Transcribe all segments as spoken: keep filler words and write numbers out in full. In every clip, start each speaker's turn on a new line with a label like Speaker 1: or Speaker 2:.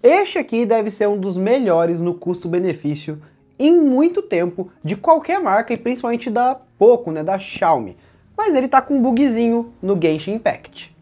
Speaker 1: Este aqui deve ser um dos melhores no custo-benefício em muito tempo de qualquer marca e principalmente da Poco, né, da Xiaomi. Mas ele tá com um bugzinho no Genshin Impact.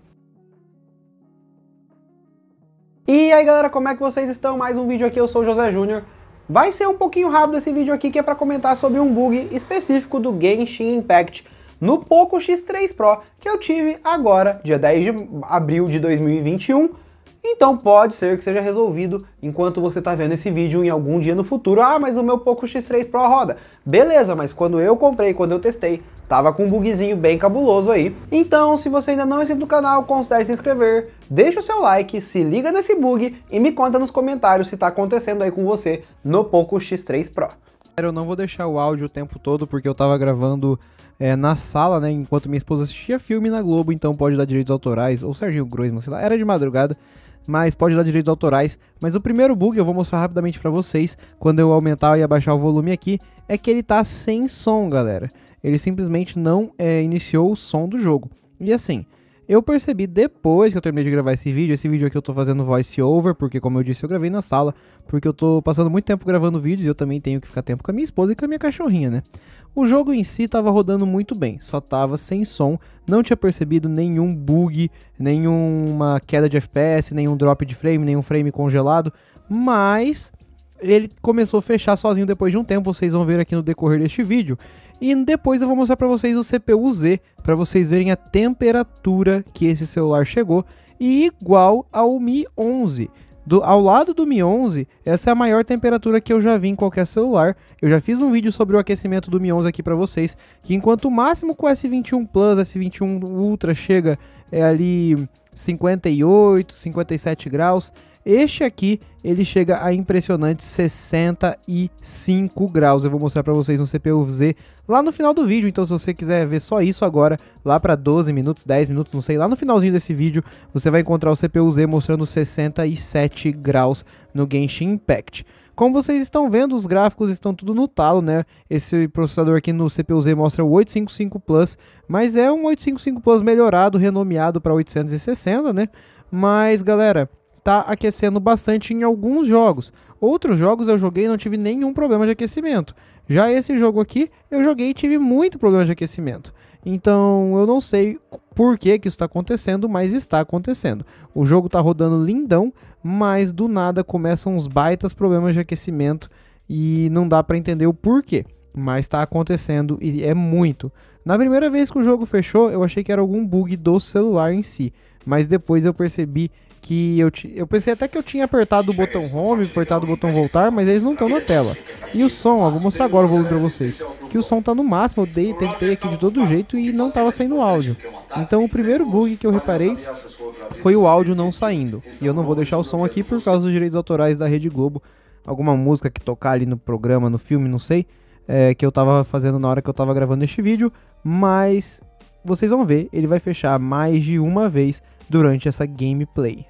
Speaker 1: E aí galera, como é que vocês estão? Mais um vídeo aqui, eu sou o José Júnior. Vai ser um pouquinho rápido esse vídeo aqui, que é para comentar sobre um bug específico do Genshin Impact no Poco X três Pro, que eu tive agora, dia dez de abril de dois mil e vinte e um. Então pode ser que seja resolvido enquanto você está vendo esse vídeo em algum dia no futuro. Ah, mas o meu Poco X três Pro roda. Beleza, mas quando eu comprei, quando eu testei, tava com um bugzinho bem cabuloso aí. Então, se você ainda não é inscrito no canal, considere se inscrever, deixa o seu like, se liga nesse bug e me conta nos comentários se tá acontecendo aí com você no Poco X três Pro.
Speaker 2: Eu não vou deixar o áudio o tempo todo porque eu tava gravando é, na sala, né, enquanto minha esposa assistia filme na Globo, então pode dar direitos autorais, ou Serginho Groisman, sei lá, era de madrugada. Mas pode dar direitos autorais. Mas o primeiro bug, eu vou mostrar rapidamente pra vocês, quando eu aumentar e abaixar o volume aqui, é que ele tá sem som, galera. Ele simplesmente não é, iniciou o som do jogo. E assim, eu percebi depois que eu terminei de gravar esse vídeo, esse vídeo aqui eu tô fazendo voice over, porque como eu disse, eu gravei na sala, porque eu tô passando muito tempo gravando vídeos e eu também tenho que ficar tempo com a minha esposa e com a minha cachorrinha, né? O jogo em si tava rodando muito bem, só tava sem som, não tinha percebido nenhum bug, nenhuma queda de F P S, nenhum drop de frame, nenhum frame congelado, mas ele começou a fechar sozinho depois de um tempo, vocês vão ver aqui no decorrer deste vídeo. E depois eu vou mostrar para vocês o C P U Z, para vocês verem a temperatura que esse celular chegou, e igual ao Mi onze. Do, ao lado do Mi onze, essa é a maior temperatura que eu já vi em qualquer celular. Eu já fiz um vídeo sobre o aquecimento do Mi onze aqui para vocês, que enquanto o máximo com o S vinte e um Plus, S vinte e um Ultra chega é ali cinquenta e oito, cinquenta e sete graus, este aqui ele chega a impressionantes sessenta e cinco graus. Eu vou mostrar para vocês um C P U Z lá no final do vídeo, então se você quiser ver só isso agora, lá para doze minutos, dez minutos, não sei, lá no finalzinho desse vídeo, você vai encontrar o C P U Z mostrando sessenta e sete graus no Genshin Impact. Como vocês estão vendo, os gráficos estão tudo no talo, né? Esse processador aqui no C P U Z mostra o oitocentos e cinquenta e cinco Plus, mas é um oitocentos e cinquenta e cinco Plus melhorado, renomeado para oitocentos e sessenta, né? Mas, galera, tá aquecendo bastante em alguns jogos. Outros jogos eu joguei e não tive nenhum problema de aquecimento. Já esse jogo aqui, eu joguei e tive muito problema de aquecimento. Então, eu não sei por que que isso está acontecendo, mas está acontecendo. O jogo tá rodando lindão, mas do nada começam uns baitas problemas de aquecimento e não dá para entender o porquê. Mas tá acontecendo e é muito. Na primeira vez que o jogo fechou, eu achei que era algum bug do celular em si. Mas depois eu percebi que eu, eu pensei até que eu tinha apertado o botão home, apertado o botão voltar, mas eles não estão na tela. E o som, ó, vou mostrar agora o volume pra vocês, que o som tá no máximo, eu dei, tentei aqui de todo jeito e não tava saindo áudio. Então o primeiro bug que eu reparei foi o áudio não saindo. E eu não vou deixar o som aqui por causa dos direitos autorais da Rede Globo. Alguma música que tocar ali no programa, no filme, não sei, é, que eu tava fazendo na hora que eu tava gravando este vídeo, mas vocês vão ver, ele vai fechar mais de uma vez durante essa gameplay.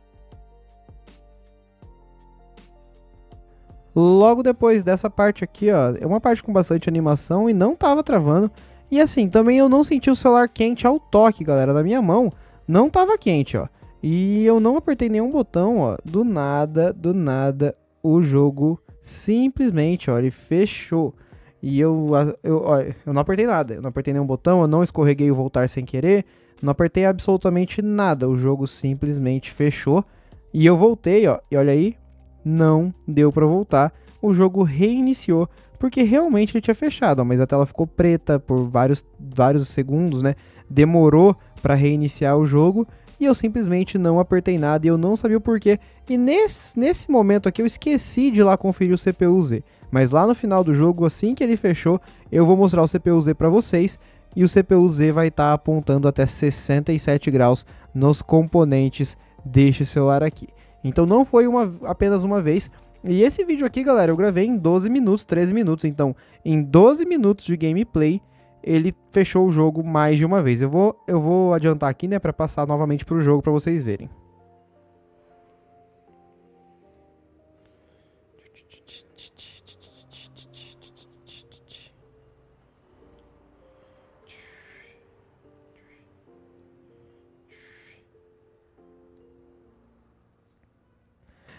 Speaker 2: Logo depois dessa parte aqui, ó, é uma parte com bastante animação e não tava travando. E assim, também eu não senti o celular quente ao toque, galera, na minha mão não tava quente, ó. E eu não apertei nenhum botão, ó, do nada, do nada, o jogo simplesmente, ó, ele fechou. E eu, eu, ó, eu não apertei nada, eu não apertei nenhum botão, eu não escorreguei o voltar sem querer, não apertei absolutamente nada, o jogo simplesmente fechou. E eu voltei, ó, e olha aí, não deu pra voltar, o jogo reiniciou, porque realmente ele tinha fechado, ó, mas a tela ficou preta por vários, vários segundos, né, demorou pra reiniciar o jogo, e eu simplesmente não apertei nada e eu não sabia o porquê, e nesse, nesse momento aqui eu esqueci de ir lá conferir o C P U Z, mas lá no final do jogo, assim que ele fechou, eu vou mostrar o C P U Z pra vocês, e o C P U Z vai estar tá apontando até sessenta e sete graus nos componentes deste celular aqui. Então não foi uma, apenas uma vez. E esse vídeo aqui, galera, eu gravei em doze minutos, treze minutos. Então, em doze minutos de gameplay, ele fechou o jogo mais de uma vez. Eu vou, eu vou adiantar aqui, né, para passar novamente para o jogo para vocês verem.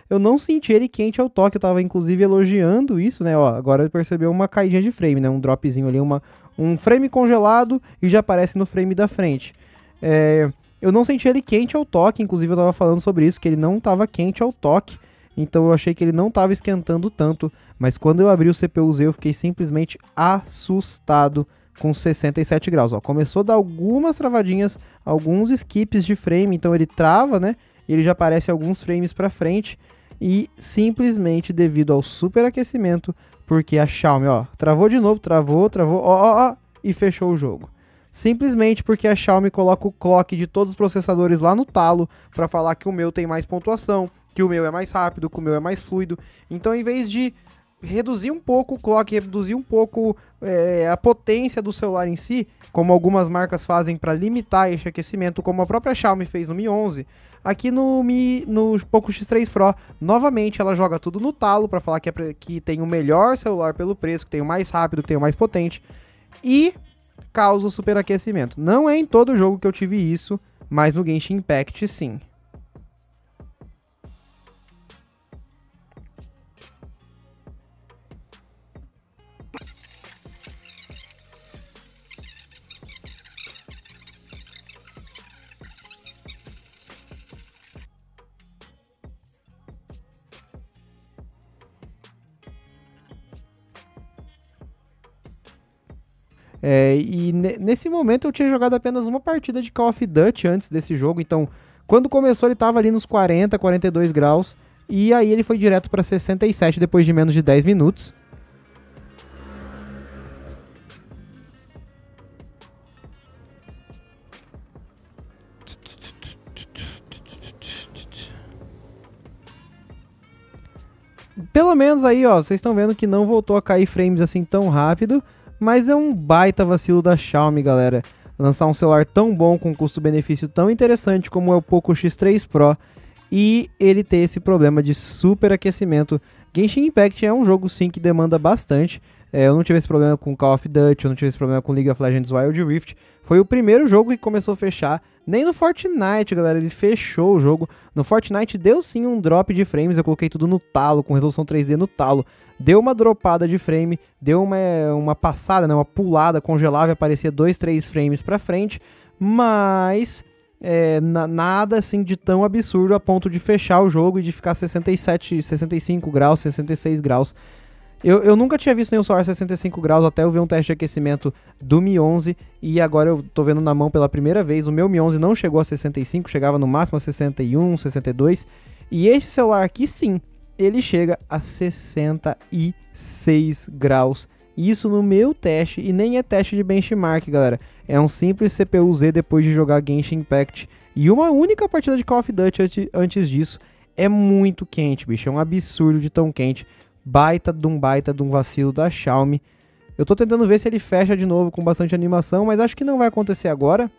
Speaker 2: eu não senti ele quente ao toque, eu tava inclusive elogiando isso, né, ó, agora percebeu uma caidinha de frame, né, um dropzinho ali, uma, um frame congelado e já aparece no frame da frente. É, eu não senti ele quente ao toque, inclusive eu tava falando sobre isso, que ele não tava quente ao toque, então eu achei que ele não tava esquentando tanto, mas quando eu abri o C P U Z eu fiquei simplesmente assustado com sessenta e sete graus, ó, começou a dar algumas travadinhas, alguns skips de frame, então ele trava, né, ele já aparece alguns frames pra frente, e simplesmente devido ao superaquecimento, porque a Xiaomi, ó, travou de novo, travou, travou, ó, ó, ó, e fechou o jogo. Simplesmente porque a Xiaomi coloca o clock de todos os processadores lá no talo, pra falar que o meu tem mais pontuação, que o meu é mais rápido, que o meu é mais fluido, então em vez de reduzir um pouco o clock, reduzir um pouco é, a potência do celular em si, como algumas marcas fazem para limitar esse aquecimento, como a própria Xiaomi fez no Mi onze, aqui no, Mi, no Poco X três Pro, novamente ela joga tudo no talo para falar que, é, que tem o melhor celular pelo preço, que tem o mais rápido, que tem o mais potente, e causa o superaquecimento. Não é em todo jogo que eu tive isso, mas no Genshin Impact sim. É, e nesse momento eu tinha jogado apenas uma partida de Call of Duty antes desse jogo, então quando começou ele estava ali nos quarenta, quarenta e dois graus, e aí ele foi direto para sessenta e sete depois de menos de dez minutos. Pelo menos aí, ó, vocês estão vendo que não voltou a cair frames assim tão rápido, mas é um baita vacilo da Xiaomi, galera. Lançar um celular tão bom com custo-benefício tão interessante como é o Poco X três Pro e ele ter esse problema de superaquecimento. Genshin Impact é um jogo sim que demanda bastante. É, eu não tive esse problema com Call of Duty, eu não tive esse problema com League of Legends Wild Rift. Foi o primeiro jogo que começou a fechar. Nem no Fortnite, galera, ele fechou o jogo. No Fortnite deu sim um drop de frames, eu coloquei tudo no talo, com resolução três D no talo. Deu uma dropada de frame, deu uma, uma passada, né, uma pulada, congelava e aparecia dois, três frames pra frente. Mas é, na, nada assim de tão absurdo a ponto de fechar o jogo e de ficar sessenta e sete, sessenta e cinco graus, sessenta e seis graus. Eu, eu nunca tinha visto nenhum celular sessenta e cinco graus até eu ver um teste de aquecimento do Mi onze e agora eu tô vendo na mão pela primeira vez. O meu Mi onze não chegou a sessenta e cinco, chegava no máximo a sessenta e um, sessenta e dois. E esse celular aqui sim, ele chega a sessenta e seis graus. Isso no meu teste e nem é teste de benchmark, galera. É um simples C P U Z depois de jogar Genshin Impact. E uma única partida de Call of Duty antes disso. É muito quente, bicho. É um absurdo de tão quente. Baita de um baita de um vacilo da Xiaomi. Eu tô tentando ver se ele fecha de novo com bastante animação, mas acho que não vai acontecer agora.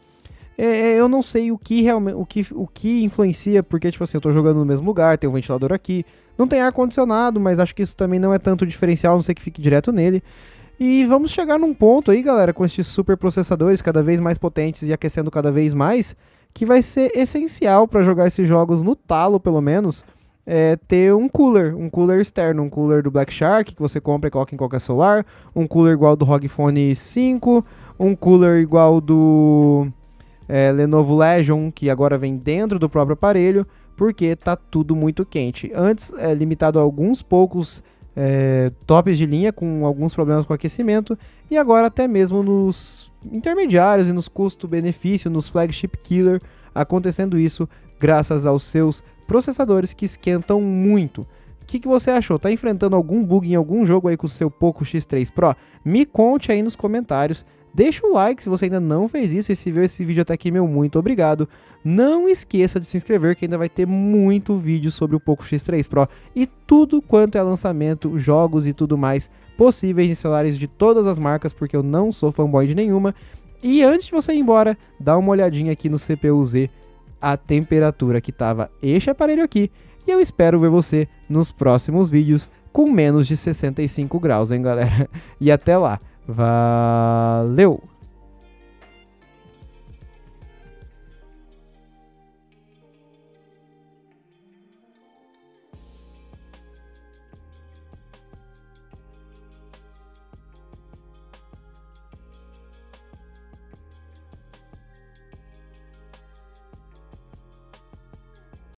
Speaker 2: É, eu não sei o que realmente, o que, o que influencia, porque tipo assim, eu tô jogando no mesmo lugar, tem um ventilador aqui, não tem ar-condicionado, mas acho que isso também não é tanto diferencial, a não sei que fique direto nele. E vamos chegar num ponto aí, galera, com esses super processadores cada vez mais potentes e aquecendo cada vez mais, que vai ser essencial para jogar esses jogos no talo, pelo menos. É, ter um cooler, um cooler externo, um cooler do Black Shark que você compra e coloca em qualquer celular, um cooler igual do R O G Phone cinco, um cooler igual do é, Lenovo Legion, que agora vem dentro do próprio aparelho, porque tá tudo muito quente. Antes é limitado a alguns poucos é, tops de linha com alguns problemas com aquecimento, e agora até mesmo nos intermediários e nos custo-benefício, nos flagship killer, acontecendo isso graças aos seus processadores que esquentam muito. O que, que você achou? Tá enfrentando algum bug em algum jogo aí com o seu Poco X três Pro? Me conte aí nos comentários. Deixa o like se você ainda não fez isso e se viu esse vídeo até aqui, meu muito obrigado. Não esqueça de se inscrever que ainda vai ter muito vídeo sobre o Poco X três Pro e tudo quanto é lançamento, jogos e tudo mais possíveis em celulares de todas as marcas, porque eu não sou fanboy de nenhuma. E antes de você ir embora, dá uma olhadinha aqui no C P U Z, a temperatura que tava este aparelho aqui, e eu espero ver você nos próximos vídeos com menos de sessenta e cinco graus, hein, galera? E até lá, valeu!